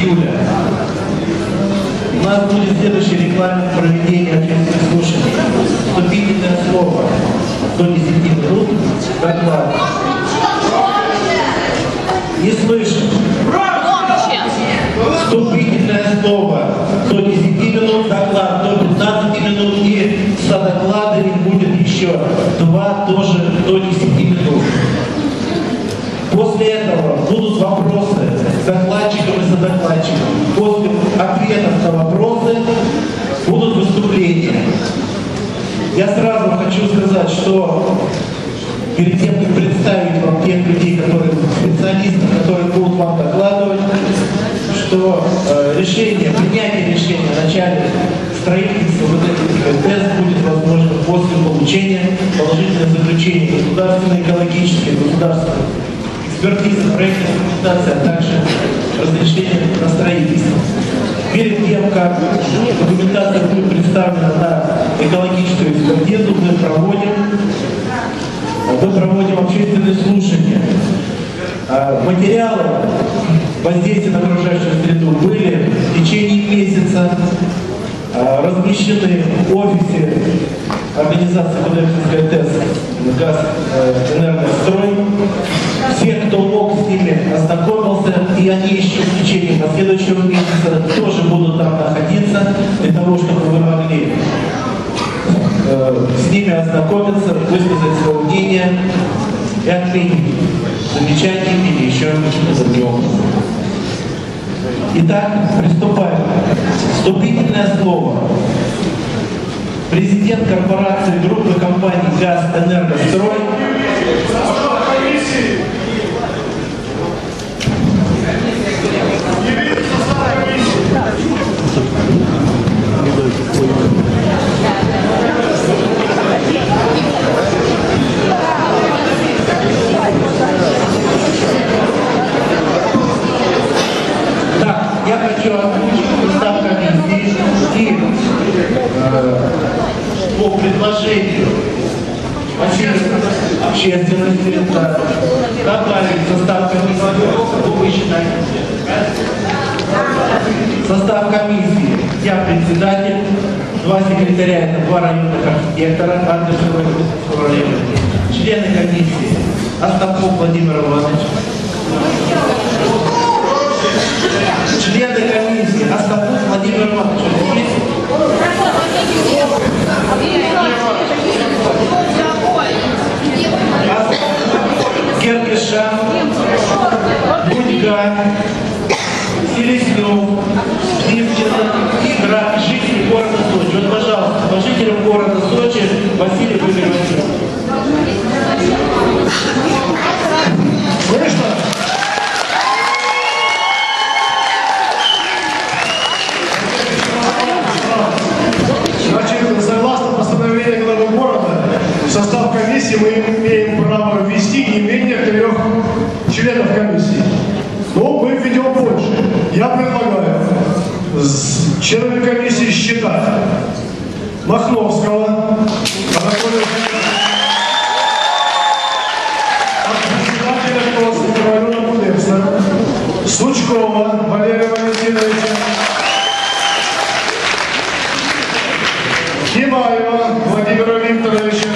июля у нас будет следующий регламент проведения общественных слушаний. Вступительное слово до 10 минут, доклад. Не слышно. Вступительное слово до 10 минут, доклад до 15 минут, и со докладами будет еще 2 тоже до 10 минут. После этого будут вопросы с докладчиком и содокладчиком. После ответов на вопросы будут выступления. Я сразу хочу сказать, что перед тем, как представить вам тех людей, которые специалисты, которые будут вам докладывать, что принятие решения о начале строительства вот этого теста будет возможно после получения положительных заключений государственной экологической, государственной экспертизы, проектной документации, а также разрешения на строительство. Перед тем, как документация будет представлена на экологическую экспертизу, мы проводим общественные слушания. Материалы воздействия на окружающую среду были в течение месяца размещены в офисе организации Кудрявцевская ТЭС «Газэнергострой». Все, кто мог, с ними ознакомился, и они еще в течение последующего месяца тоже будут там находиться, для того, чтобы вы могли с ними ознакомиться, высказать свое мнение и отметить замечания или еще что-то. Итак, приступаем. Вступительное слово. Президент корпорации группы компаний «Газэнергострой». Так, я хочу озвучить состав комиссии и по предложению общественности добавить состав комиссии. Состав комиссии. Я председатель, 2 секретаря, это 2 районных архитектора, Андерсова района. Члены комиссии: Астапов Владимир Иванович. Члены комиссии: Астапов Владимир Иванович. Киркишан, Будьга, Селезнев, Ливченко и жители города Сочи. Вот, пожалуйста, по жителям города Сочи Василий Васильевич. Слышно? Значит, согласно постановлению главы города, в состав комиссии мы имеем право ввести не менее 3 членов комиссии. Но мы введем больше. Я предлагаю членами комиссии считать Махновского Анатолия, председателя района Кудрявцева, Сучкова Валерия Валентиновича, Кимаева Владимира Викторовича,